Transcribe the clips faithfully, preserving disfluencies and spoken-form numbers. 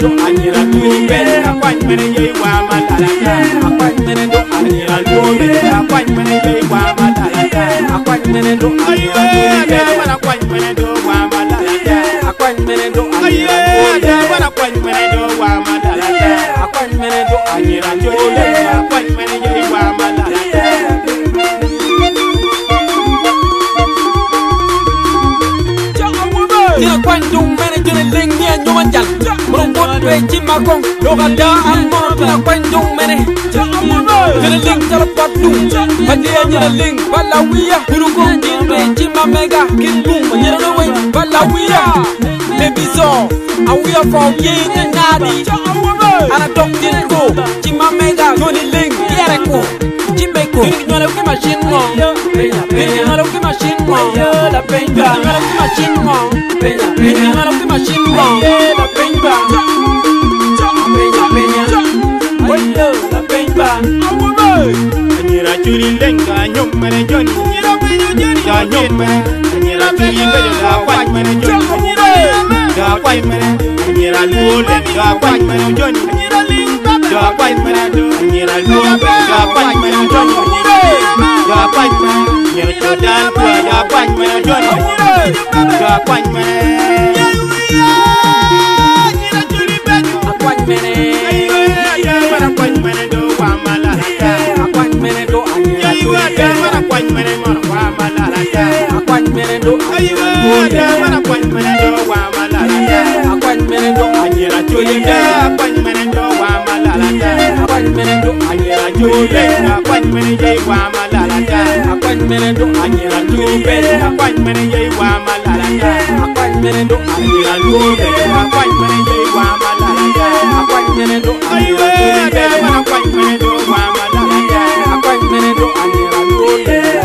do anyira tuli bele akwany mene yei wa malalata akwany mene do anyira luome akwany mene yei wa malalata akwany mene do anyira tuli bele akwany mene do wa malalata akwany mene do anyira luome akwany mene do wa malalata akwany mene do anyira tuli bele akwany mene yei wa malalata Tira kwan dung mene jone ling nia nyoman jal Merungkut we cimakong Lokada amor tira kwan dung mene Jone ling telepot dung Hadia nyera ling balawia Burukong jine cimamega Kilbung nyera lewe balawia Lebizo Awia for ye nadi Anak dok jinko Cimamega jone ling Kiereko Jimeko Nyora uke machine mo Nyora uke machine mo La penja Nyora uke machine mo Peña, peña, no te machimbo. La peña, peña, peña. Oye, la peña. Anyira churi lenga nyom mene joni. Anyira peña joni. Da nyom mene. Anyira churi peña da kwaj mene joni. Anyira da kwaj mene. Anyira luole da kwaj mene joni. Anyira limba da kwaj mene. Anyira luole da kwaj mene joni. Anyira da kwaj mene. Anyira chodan kwa da kwaj mene joni. Da kwaj mene. Anyira churi peña. Akwaj mene. Anyira kwaj mene do wa malalata. Akwaj mene do anyira churi peña. Akwaj mene do wa malalata. Akwaj mene do anyira kwaj mene do wa malalata. Akwaj mene do anyira churi peña. Akwaj mene do wa malalata. Akwaj mene do anyira churi peña. Akwaj mene yei wa malalata. Akwaj mene do anyira churi peña. Akwaj mene yei wa malalata. Akwaj mene do anyira churi peña. Akwaj mene yei wa malalata. Akwaj mene do anyira churi peña. Akwaj mene do wa malalata. Akwaj mene do anyira churi peña.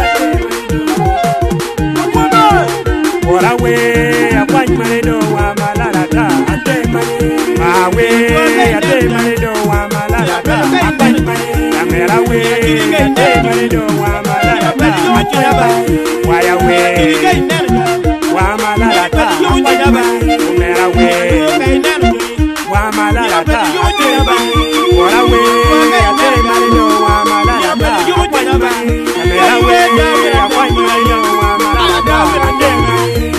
Orawe akwaj mene do wa malalata. Ate mane. Awe ate mane do wa malalata. Akwaj mane. Kamera we ate mane do wa malalata. Ate mane. Waya we wa malalata. Akwaj mane. Kamera we wa malalata. Ate mane. Orawe ate mane do wa malalata. Akwaj mane. Kamera we akwaj mane do wa malalata. Ate mane.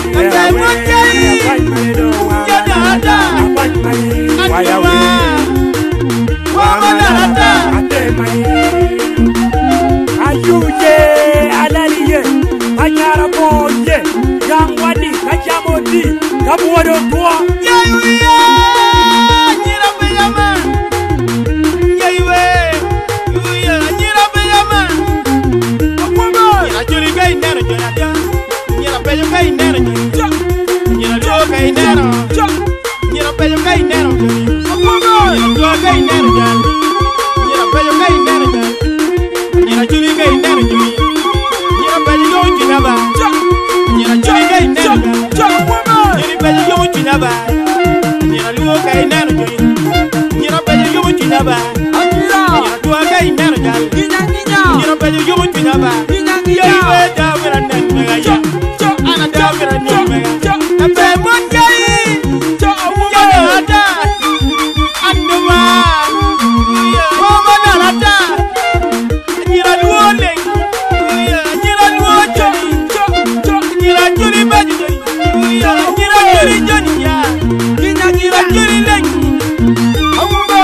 Ayuje alaliye anyara boye yangwadi kachamodi kabuodo kwa yeyuye nyira beyama yeyuwe yuye nyira beyama akwama nyira juri gay nero jona dia nyira beyo gay nero jona nyira lo gay nero nyira beyo gay nero akwama nyira lo gay nero jona nyira beyo gay nero jona nyira juri gay nero jona nyira beyo yo jinaba nyira juri gay nero jona nyira beyo yo jinaba nyira lo gay nero jona nyira beyo yo jinaba nyira lo gay nero jona nyira beyo yo jinaba yewe da wera nen mega ya ana da wera nen mega abe mon jayi to awuga da anduma ko mana lata nyira luole nyira luojo nyira juri baji nyira juri joni ya nyira juri len awuga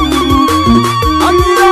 amira